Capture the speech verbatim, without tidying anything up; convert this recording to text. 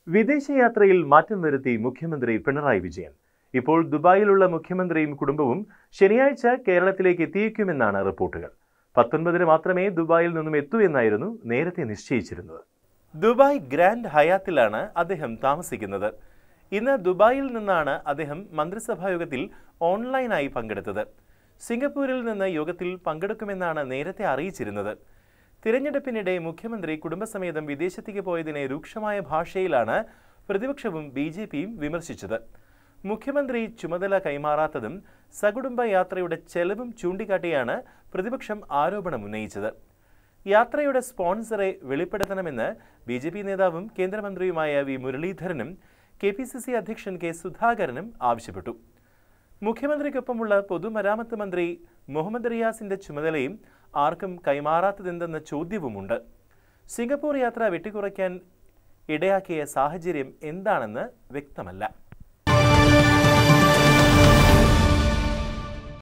വിദേശയാത്രയിൽ മാറ്റം വരുത്തി മുഖ്യമന്ത്രി പിണറായി വിജയൻ. ഇപ്പോൾ ദുബായിലുള്ള മുഖ്യമന്ത്രിയും കുടുംബവും ശനിയാഴ്ച കേരളത്തിലേക്ക് എത്തിയേക്കുമെന്നാണ് റിപ്പോർട്ടുകൾ. പത്തൊൻപതിന് മാത്രമേ ദുബായിൽ നിന്നും എത്തൂ എന്നായിരുന്നു നേരത്തെ നിശ്ചയിച്ചിരുന്നത്. ദുബായ് ഗ്രാൻഡ് ഹയാത്തിലാണ് അദ്ദേഹം താമസിക്കുന്നത്. ഇന്ന് ദുബായിൽ നിന്നാണ് അദ്ദേഹം മന്ത്രിസഭാ യോഗത്തിൽ ഓൺലൈനായി പങ്കെടുത്തത്. സിംഗപ്പൂരിൽ നിന്ന് യോഗത്തിൽ പങ്കെടുക്കുമെന്നാണ് നേരത്തെ അറിയിച്ചിരുന്നത്. തിരഞ്ഞെടുപ്പിനിടെ മുഖ്യമന്ത്രി കുടുംബസമേതം വിദേശത്തേക്ക് പോയതിനെ രൂക്ഷമായ ഭാഷയിലാണ് പ്രതിപക്ഷവും ബി ജെ പിയും വിമർശിച്ചത്. മുഖ്യമന്ത്രി ചുമതല കൈമാറാത്തതും സകുടുംബ യാത്രയുടെ ചെലവും ചൂണ്ടിക്കാട്ടിയാണ് പ്രതിപക്ഷം ആരോപണം ഉന്നയിച്ചത്. യാത്രയുടെ സ്പോൺസറെ വെളിപ്പെടുത്തണമെന്ന് ബി ജെ പി നേതാവും കേന്ദ്രമന്ത്രിയുമായ വി മുരളീധരനും കെ പി സി സി അധ്യക്ഷൻ കെ സുധാകരനും ആവശ്യപ്പെട്ടു. മുഖ്യമന്ത്രിക്കൊപ്പമുള്ള പൊതുമരാമത്ത് മന്ത്രി മുഹമ്മദ് റിയാസിന്റെ ചുമതലയും ആർക്കും കൈമാറാത്തതെന്തെന്ന ചോദ്യവുമുണ്ട്. സിംഗപ്പൂർ യാത്ര വെട്ടിക്കുറയ്ക്കാൻ ഇടയാക്കിയ സാഹചര്യം എന്താണെന്ന് വ്യക്തമല്ല.